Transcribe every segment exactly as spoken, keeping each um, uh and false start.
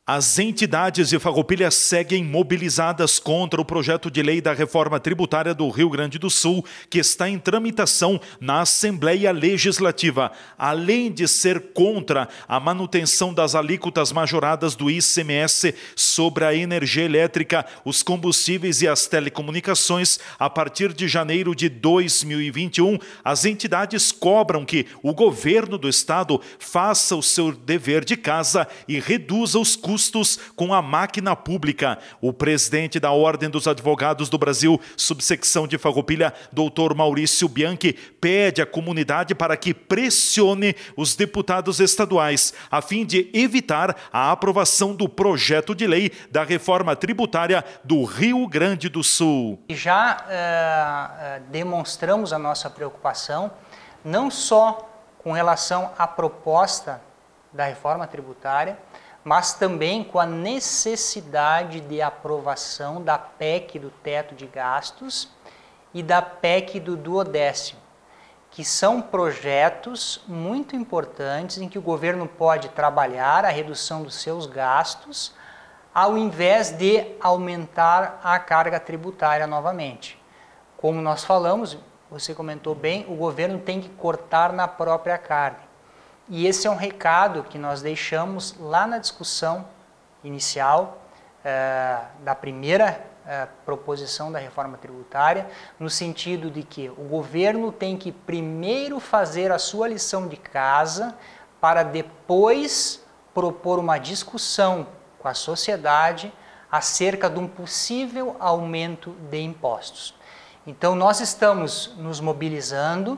As entidades de Farroupilha seguem mobilizadas contra o projeto de lei da reforma tributária do Rio Grande do Sul, que está em tramitação na Assembleia Legislativa. Além de ser contra a manutenção das alíquotas majoradas do I C M S sobre a energia elétrica, os combustíveis e as telecomunicações, a partir de janeiro de dois mil e vinte e um, as entidades cobram que o governo do estado faça o seu dever de casa e reduza os custos com a máquina pública. O presidente da Ordem dos Advogados do Brasil, subsecção de Farroupilha, doutor Maurício Bianchi, pede à comunidade para que pressione os deputados estaduais, a fim de evitar a aprovação do projeto de lei da reforma tributária do Rio Grande do Sul. Já uh, demonstramos a nossa preocupação, não só com relação à proposta da reforma tributária, mas também com a necessidade de aprovação da P E C do teto de gastos e da P E C do duodécimo, que são projetos muito importantes em que o governo pode trabalhar a redução dos seus gastos ao invés de aumentar a carga tributária novamente. Como nós falamos, você comentou bem, o governo tem que cortar na própria carne. E esse é um recado que nós deixamos lá na discussão inicial eh, da primeira eh, proposição da reforma tributária, no sentido de que o governo tem que primeiro fazer a sua lição de casa para depois propor uma discussão com a sociedade acerca de um possível aumento de impostos. Então nós estamos nos mobilizando.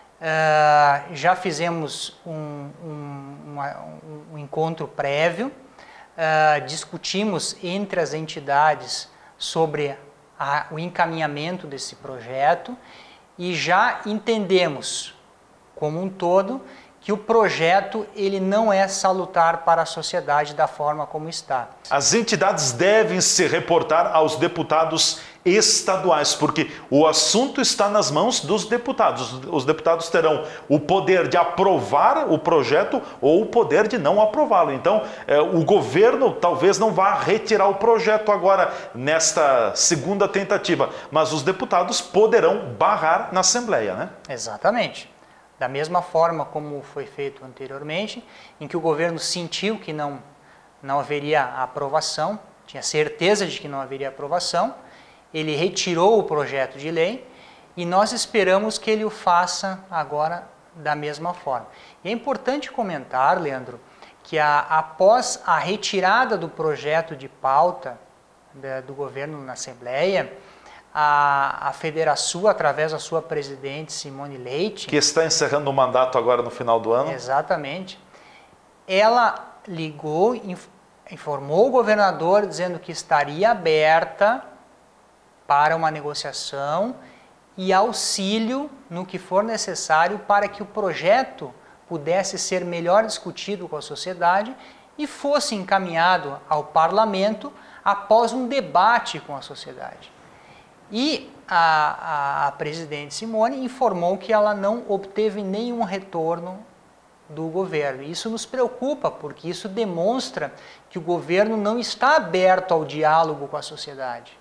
Uh, já fizemos um, um, uma, um encontro prévio, uh, discutimos entre as entidades sobre a, o encaminhamento desse projeto e já entendemos como um todo que o projeto ele não é salutar para a sociedade da forma como está. As entidades devem se reportar aos deputados estaduais, porque o assunto está nas mãos dos deputados. Os deputados terão o poder de aprovar o projeto ou o poder de não aprová-lo. Então, eh, o governo talvez não vá retirar o projeto agora nesta segunda tentativa, mas os deputados poderão barrar na Assembleia, né? Exatamente. Da mesma forma como foi feito anteriormente, em que o governo sentiu que não, não haveria aprovação, tinha certeza de que não haveria aprovação, ele retirou o projeto de lei e nós esperamos que ele o faça agora da mesma forma. E é importante comentar, Leandro, que a, após a retirada do projeto de pauta da, do governo na Assembleia, A, a Federação, através da sua presidente Simone Leite, que está encerrando o mandato agora no final do ano. Exatamente. Ela ligou, inf, informou o governador dizendo que estaria aberta para uma negociação e auxílio no que for necessário para que o projeto pudesse ser melhor discutido com a sociedade e fosse encaminhado ao parlamento após um debate com a sociedade. E a, a, a presidente Simone informou que ela não obteve nenhum retorno do governo. Isso nos preocupa, porque isso demonstra que o governo não está aberto ao diálogo com a sociedade.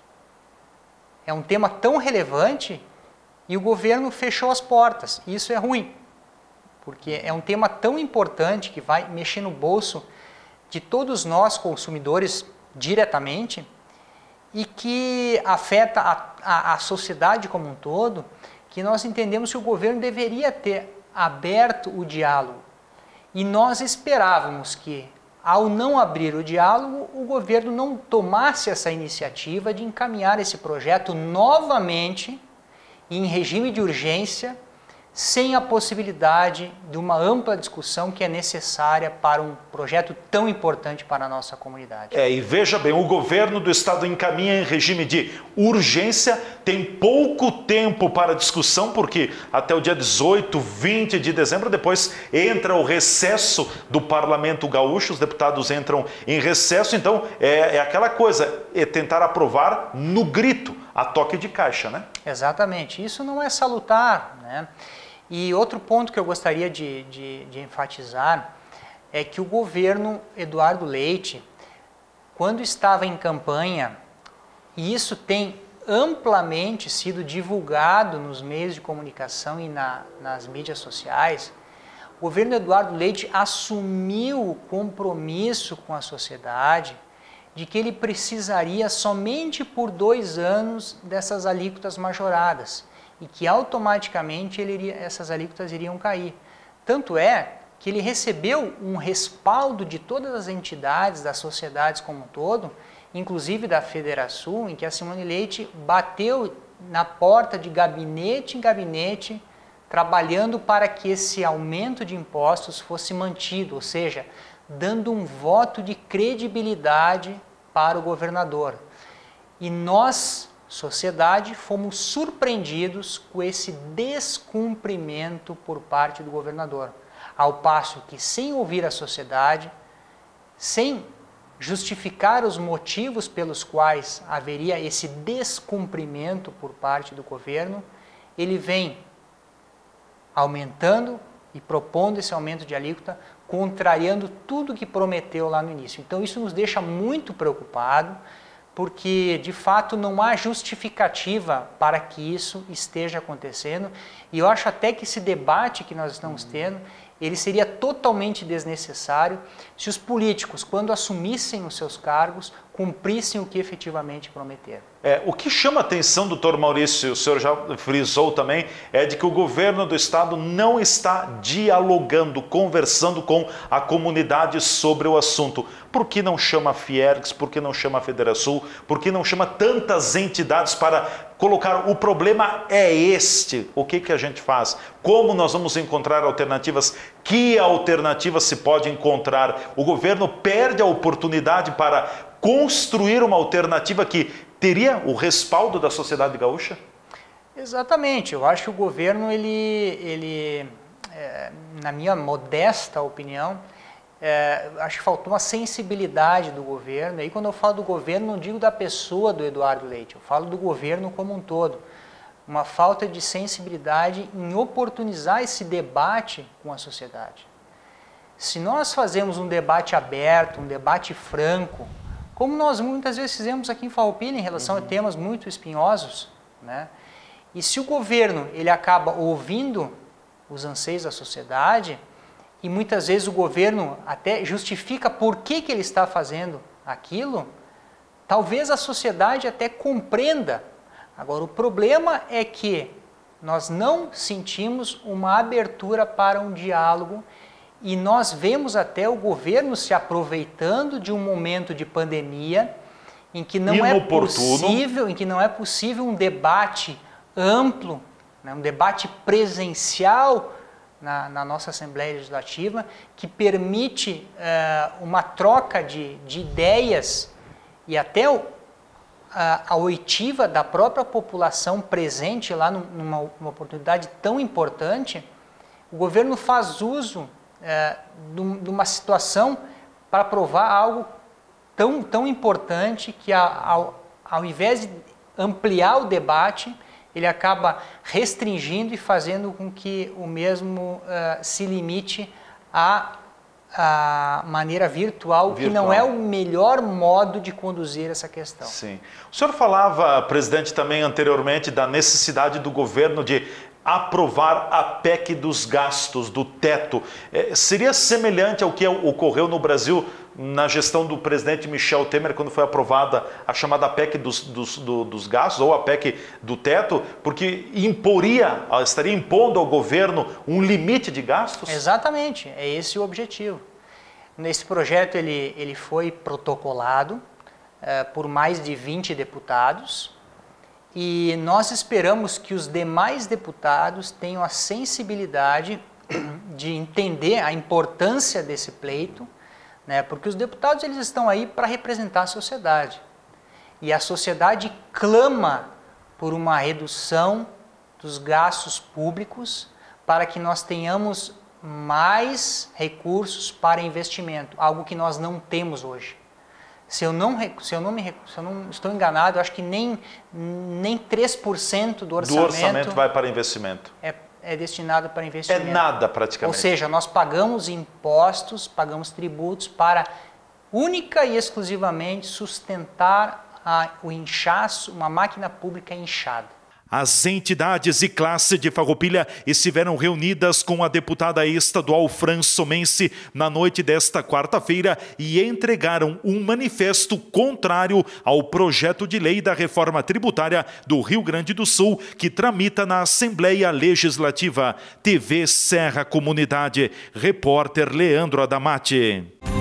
É um tema tão relevante e o governo fechou as portas. Isso é ruim, porque é um tema tão importante que vai mexer no bolso de todos nós, consumidores, diretamente, e que afeta a, a, a sociedade como um todo, que nós entendemos que o governo deveria ter aberto o diálogo. E nós esperávamos que, ao não abrir o diálogo, o governo não tomasse essa iniciativa de encaminhar esse projeto novamente em regime de urgência, sem a possibilidade de uma ampla discussão que é necessária para um projeto tão importante para a nossa comunidade. É, e veja bem, o governo do estado encaminha em regime de urgência, tem pouco tempo para discussão, porque até o dia dezoito, vinte de dezembro, depois entra o recesso do Parlamento Gaúcho, os deputados entram em recesso, então é, é aquela coisa, é tentar aprovar no grito, a toque de caixa, né? Exatamente, isso não é salutar, né? E outro ponto que eu gostaria de, de, de enfatizar é que o governo Eduardo Leite quando estava em campanha, e isso tem amplamente sido divulgado nos meios de comunicação e na, nas mídias sociais, o governo Eduardo Leite assumiu o compromisso com a sociedade de que ele precisaria somente por dois anos dessas alíquotas majoradas e que automaticamente ele iria, essas alíquotas iriam cair. Tanto é que ele recebeu um respaldo de todas as entidades, das sociedades como um todo, inclusive da Federação, em que a Simone Leite bateu na porta de gabinete em gabinete, trabalhando para que esse aumento de impostos fosse mantido, ou seja, dando um voto de credibilidade para o governador. E nós, sociedade, fomos surpreendidos com esse descumprimento por parte do governador, ao passo que, sem ouvir a sociedade, sem justificar os motivos pelos quais haveria esse descumprimento por parte do governo, ele vem aumentando e propondo esse aumento de alíquota, contrariando tudo que prometeu lá no início. Então isso nos deixa muito preocupado, porque de fato não há justificativa para que isso esteja acontecendo, e eu acho até que esse debate que nós estamos tendo, ele seria totalmente desnecessário se os políticos, quando assumissem os seus cargos, cumprissem o que efetivamente prometeram. É, o que chama a atenção, doutor Maurício, o senhor já frisou também, é de que o governo do estado não está dialogando, conversando com a comunidade sobre o assunto. Por que não chama a Fiergs, por que não chama a Federação, por que não chama tantas entidades para colocar o problema é este, o que, que a gente faz? Como nós vamos encontrar alternativas? Que alternativas se pode encontrar? O governo perde a oportunidade para construir uma alternativa que teria o respaldo da sociedade gaúcha? Exatamente, eu acho que o governo, ele, ele é, na minha modesta opinião, é, acho que faltou uma sensibilidade do governo. E aí, quando eu falo do governo, não digo da pessoa do Eduardo Leite, eu falo do governo como um todo. Uma falta de sensibilidade em oportunizar esse debate com a sociedade. Se nós fazemos um debate aberto, um debate franco, como nós muitas vezes fizemos aqui em Farroupilha em relação uhum. a temas muito espinhosos, né? E se o governo ele acaba ouvindo os anseios da sociedade, e muitas vezes o governo até justifica por que, que ele está fazendo aquilo, talvez a sociedade até compreenda. Agora, o problema é que nós não sentimos uma abertura para um diálogo e nós vemos até o governo se aproveitando de um momento de pandemia em que não é possível, em que não é possível um debate amplo, né, um debate presencial na, na nossa Assembleia Legislativa, que permite uh, uma troca de, de ideias e até o, a, a oitiva da própria população presente lá numa uma oportunidade tão importante. O governo faz uso É, de uma situação para provar algo tão, tão importante que ao, ao invés de ampliar o debate, ele acaba restringindo e fazendo com que o mesmo uh, se limite à, à maneira virtual, virtual, que não é o melhor modo de conduzir essa questão. Sim. O senhor falava, presidente, também anteriormente da necessidade do governo de aprovar a P E C dos gastos, do teto. É, seria semelhante ao que ocorreu no Brasil na gestão do presidente Michel Temer, quando foi aprovada a chamada P E C dos, dos, do, dos gastos, ou a P E C do teto, porque imporia, estaria impondo ao governo um limite de gastos? Exatamente, é esse o objetivo. Nesse projeto ele, ele foi protocolado é, por mais de vinte deputados, e nós esperamos que os demais deputados tenham a sensibilidade de entender a importância desse pleito, né? Porque os deputados eles estão aí para representar a sociedade. E a sociedade clama por uma redução dos gastos públicos para que nós tenhamos mais recursos para investimento, algo que nós não temos hoje. Se eu não, se eu não, me, se eu não estou enganado, eu acho que nem, nem três por cento do orçamento, do orçamento vai para investimento. É, é destinado para investimento. É nada praticamente. Ou seja, nós pagamos impostos, pagamos tributos para única e exclusivamente sustentar a, o inchaço, uma máquina pública inchada. As entidades e classe de Farroupilha estiveram reunidas com a deputada estadual Fran Somense na noite desta quarta-feira e entregaram um manifesto contrário ao projeto de lei da reforma tributária do Rio Grande do Sul, que tramita na Assembleia Legislativa. T V Serra Comunidade, repórter Leandro Adamati.